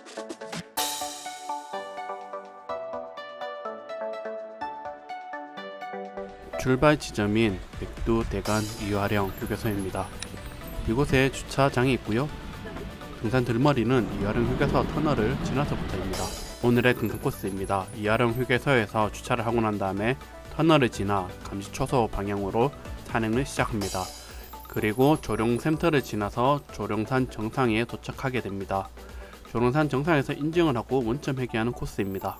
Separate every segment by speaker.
Speaker 1: 출발 지점인 백두 대간 이화령 휴게소입니다. 이곳에 주차장이 있고요. 등산 들머리는 이화령 휴게소 터널을 지나서부터입니다. 오늘의 등산 코스입니다. 이화령 휴게소에서 주차를 하고 난 다음에 터널을 지나 감시초소 방향으로 산행을 시작합니다. 그리고 조룡센터를 지나서 조룡산 정상에 도착하게 됩니다. 조룡산 정상에서 인증을 하고 원점 회귀하는 코스입니다.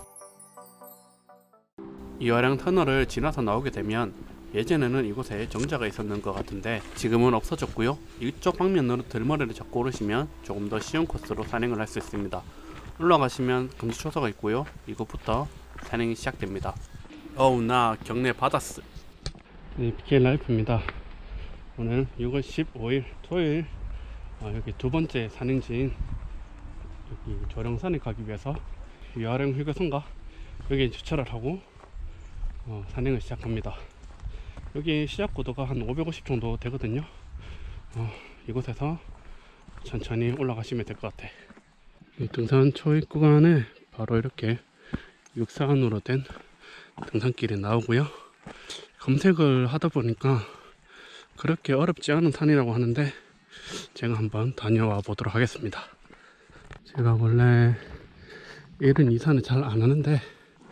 Speaker 1: 이화령 터널을 지나서 나오게 되면 예전에는 이곳에 정자가 있었는 것 같은데 지금은 없어졌고요. 이쪽 방면으로 들머리를 잡고 오르시면 조금 더 쉬운 코스로 산행을 할 수 있습니다. 올라가시면 감시초소가 있고요. 이곳부터 산행이 시작됩니다. 어우 나 경례 받았어. 네, BK 라이프입니다. 오늘 6월 15일 토요일 여기 두 번째 산행지인 여기 조룡산에 가기 위해서 이화령 휴게소인가 여기 주차를 하고 산행을 시작합니다. 여기 시작 고도가 한 550 정도 되거든요. 이곳에서 천천히 올라가시면 될 것 같아. 이 등산 초입 구간에 바로 이렇게 육산으로 된 등산길이 나오고요. 검색을 하다 보니까 그렇게 어렵지 않은 산이라고 하는데 제가 한번 다녀와 보도록 하겠습니다. 제가 원래 이런 이 산을 잘 안 하는데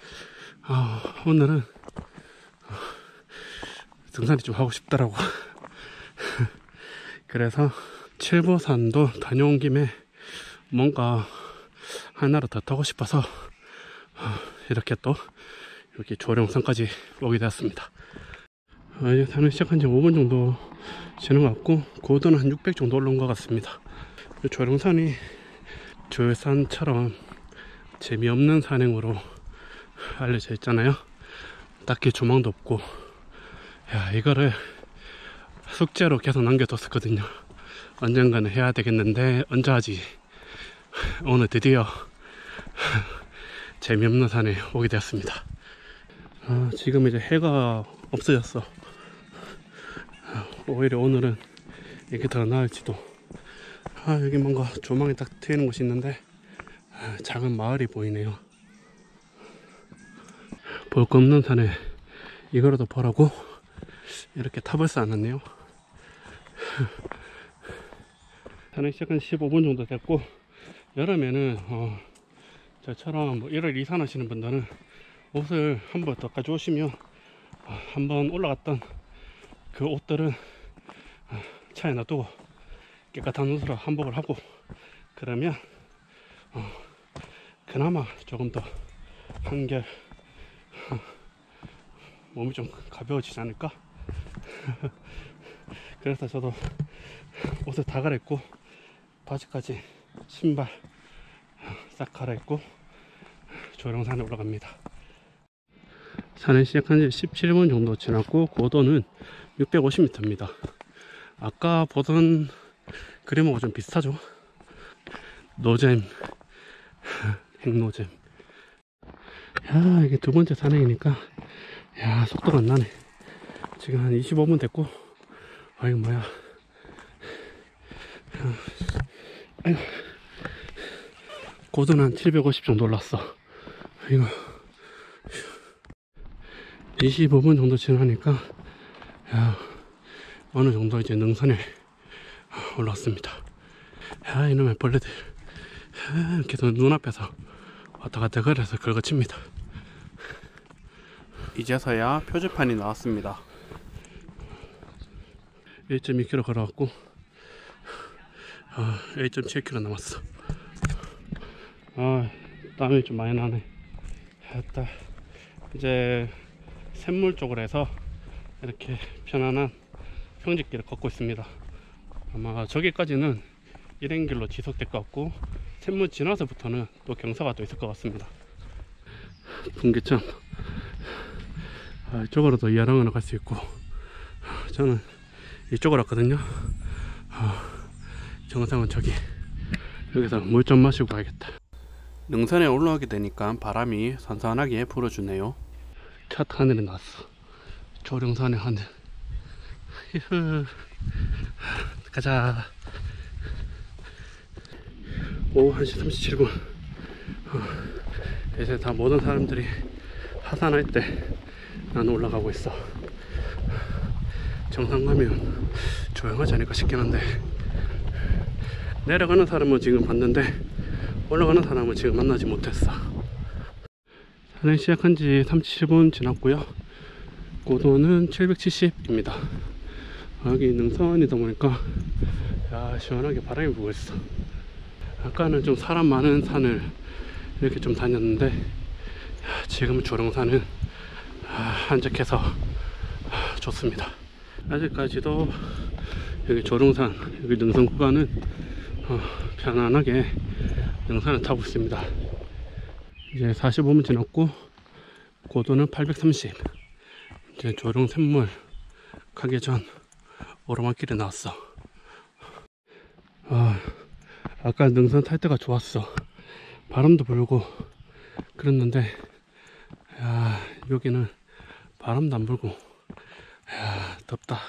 Speaker 1: 오늘은 등산이 좀 하고 싶더라고. 그래서 칠보산도 다녀온 김에 뭔가 하나를 더 타고 싶어서 이렇게 또 여기 조룡산까지 오게 되었습니다. 이제 산을 시작한 지 5분 정도 지난 것 같고 고도는 한 600 정도 올라온 것 같습니다. 조룡산이 조회산처럼 재미없는 산행으로 알려져 있잖아요. 딱히 조망도 없고 이거를 숙제로 계속 남겨뒀었거든요. 언젠가는 해야 되겠는데 언제 하지. 오늘 드디어 재미없는 산에 오게 되었습니다. 지금 이제 해가 없어졌어. 오히려 오늘은 이게 더 나을지도. 여기 뭔가 조망이 딱 트이는 곳이 있는데 작은 마을이 보이네요. 볼 거 없는 산에 이거라도 보라고 이렇게 탑을 쌓아놨네요. 산행 시작한 15분 정도 됐고 여름에는 저처럼 1월 2산 하시는 분들은 옷을 한 번 더 가져오시면 한번 올라갔던 그 옷들은 차에 놔두고 깨끗한 옷으로 한복을 하고 그러면 그나마 조금 더 한결 몸이 좀 가벼워지지 않을까? 그래서 저도 옷을 다 갈아입고 바지까지 신발 싹 갈아입고 조룡산에 올라갑니다. 산을 시작한 지 17분 정도 지났고 고도는 650m입니다. 아까 보던 그림하고 좀 비슷하죠? 노잼 핵노잼. 이게 두 번째 산행이니까 속도가 안 나네. 지금 한 25분 됐고 이거 뭐야. 고도는 한 750 정도 올랐어. 이거 25분 정도 지나니까 어느 정도 이제 능선에 올랐습니다. 이놈의 벌레들 계속 눈앞에서 왔다 갔다 거려서 긁어칩니다. 이제서야 표지판이 나왔습니다. 1.2km 걸어왔고 1.7km 남았어. 땀이 좀 많이 나네. 이제 샘물 쪽으로 해서 이렇게 편안한 평지길을 걷고 있습니다. 아마 저기까지는 일행길로 지속될 것 같고 샘물 지나서부터는 또 경사가 또 있을 것 같습니다. 분기점 이쪽으로도 이하령으로 갈 수 있고 저는 이쪽으로 왔거든요. 정상은 저기. 여기서 물 좀 마시고 가야겠다. 능선에 올라오게 되니까 바람이 선선하게 불어주네요. 첫 하늘이 났어. 조룡산의 하늘. 가자. 오후 1시 37분. 이제 다 모든 사람들이 하산할 때 나는 올라가고 있어. 정상 가면 조용하지 않을까 싶긴 한데, 내려가는 사람은 지금 봤는데 올라가는 사람은 지금 만나지 못했어. 산행 시작한 지 37분 지났고요. 고도는 770입니다. 여기 능선이다 보니까 야, 시원하게 바람이 불고 있어. 아까는 좀 사람 많은 산을 이렇게 좀 다녔는데, 야, 지금 조령산은 한적해서 좋습니다. 아직까지도 여기 조령산, 여기 능선 구간은 편안하게 능선을 타고 있습니다. 이제 45분 지났고 고도는 830. 이제 조령 샘물 가기 전 오르막길에 나왔어. 아까 능선 탈 때가 좋았어. 바람도 불고 그랬는데, 야, 여기는 바람도 안 불고, 야, 덥다.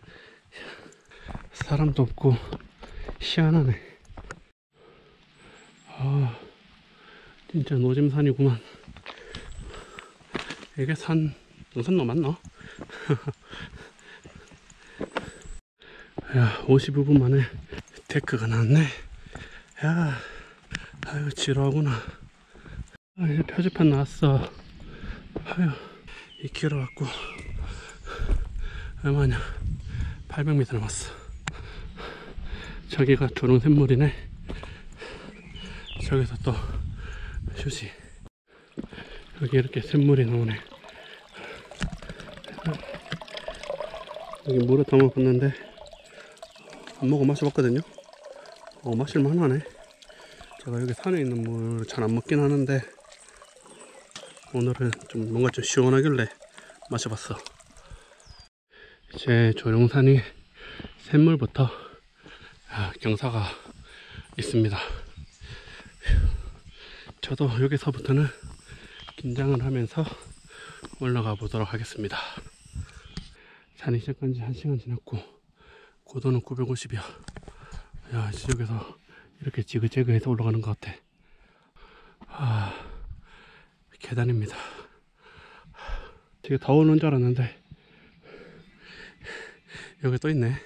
Speaker 1: 사람도 없고 희한하네. 진짜 노잼산이구만. 이게 능선로 맞나? 야, 55분 만에 데크가 나왔네. 야, 아유, 지루하구나. 이제 표지판 나왔어. 아유, 2km 왔고, 얼마냐, 800m 남았어. 저기가 조롱 샘물이네. 저기서 또 휴지. 여기 이렇게 샘물이 나오네. 여기 물에 담아봤는데 안 먹어 마셔봤거든요. 마실만 하네. 제가 여기 산에 있는 물 잘 안 먹긴 하는데, 오늘은 좀 뭔가 좀 시원하길래 마셔봤어. 이제 조령산이 샘물부터 경사가 있습니다. 저도 여기서부터는 긴장을 하면서 올라가 보도록 하겠습니다. 산이 시작한 지 1시간 지났고 고도는 950이야. 야, 여기서 이렇게 지그재그해서 올라가는 것 같아. 계단입니다. 되게 다 오는 줄 알았는데 여기 또 있네.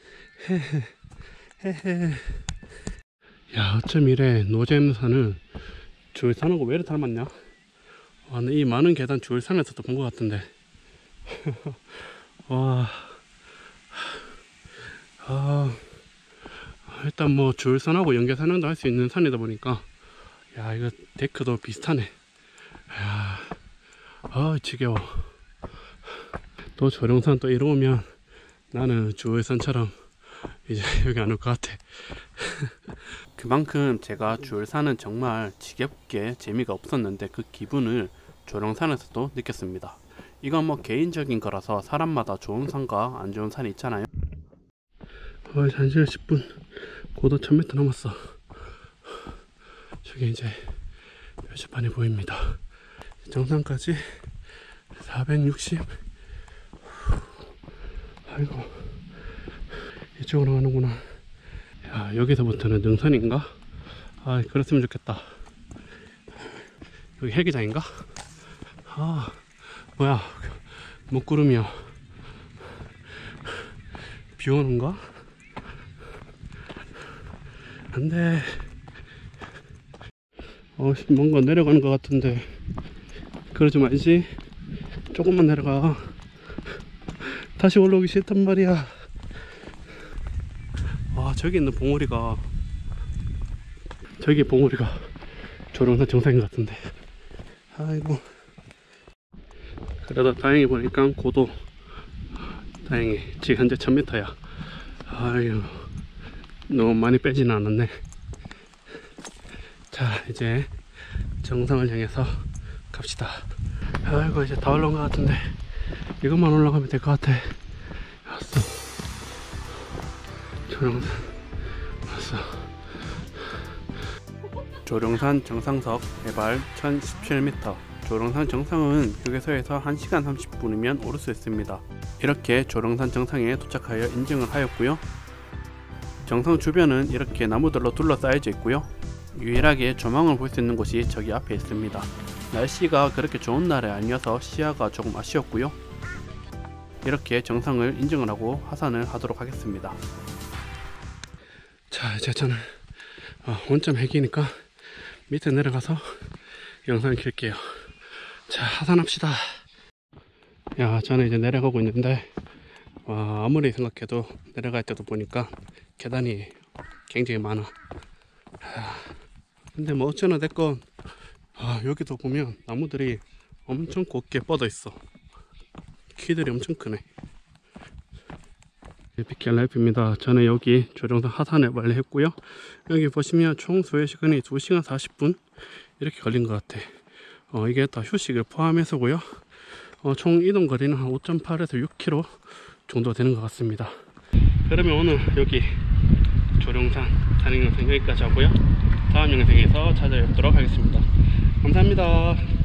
Speaker 1: 헤헤. 야, 어쩜 이래 노잼산은 주울산하고 왜 이렇게 닮았냐? 이 많은 계단 주울산에서도 본 것 같은데. 와. 일단 뭐 주울산하고 연계산행도 할 수 있는 산이다 보니까, 야, 이거 데크도 비슷하네. 야, 지겨워. 또 조령산 또 이러면 나는 주울산처럼 이제 여기 안 올 것 같아. 그만큼 제가 주울산은 정말 지겹게 재미가 없었는데 그 기분을 조령산에서도 느꼈습니다. 이건 뭐 개인적인 거라서 사람마다 좋은 산과 안 좋은 산이 있잖아요. 1시간 10분 고도 1000m 남았어. 저기 이제 표지판이 보입니다. 정상까지 460. 아이고, 이쪽으로 가는구나. 야, 여기서부터는 능선인가? 그랬으면 좋겠다. 여기 헬기장인가? 뭐야, 먹구름이야. 비 오는가? 안돼. 뭔가 내려가는 것 같은데 그러지 말지. 조금만 내려가. 다시 올라오기 싫단 말이야. 저기 있는 봉우리가, 저기 봉우리가 조령산 정상인 것 같은데. 아이고. 그래도 다행히 보니까 고도 다행히 지금 현재 1000m야 아유, 너무 많이 빼지는 않았네. 자, 이제 정상을 향해서 갑시다. 아이고, 이제 다 올라온 것 같은데 이것만 올라가면 될 것 같아. 왔어. 조령산 왔어. 조령산 정상석 해발 1017m. 조령산 정상은 휴게소에서 1시간 30분이면 오를 수 있습니다. 이렇게 조령산 정상에 도착하여 인증을 하였고요. 정상 주변은 이렇게 나무들로 둘러싸여져 있고요. 유일하게 조망을 볼 수 있는 곳이 저기 앞에 있습니다. 날씨가 그렇게 좋은 날이 아니어서 시야가 조금 아쉬웠고요. 이렇게 정상을 인증을 하고 하산을 하도록 하겠습니다. 자, 이제 저는 원점 핵이니까 밑에 내려가서 영상을 킬게요. 자, 하산합시다. 야, 저는 이제 내려가고 있는데 아무리 생각해도 내려갈 때도 보니까 계단이 굉장히 많아. 근데 뭐 어쩌나 됐건 여기도 보면 나무들이 엄청 곱게 뻗어 있어. 키들이 엄청 크네. 비켈 라이프입니다. 저는 여기 조정선 하산을 완료했고요. 여기 보시면 총 소요 시간이 2시간 40분 이렇게 걸린 것 같아. 이게 다 휴식을 포함해서고요. 총 이동 거리는 한 5.8에서 6km 정도 되는 것 같습니다. 그러면 오늘 여기 조령산 산행 영상 여기까지 하고요. 다음 영상에서 찾아뵙도록 하겠습니다. 감사합니다.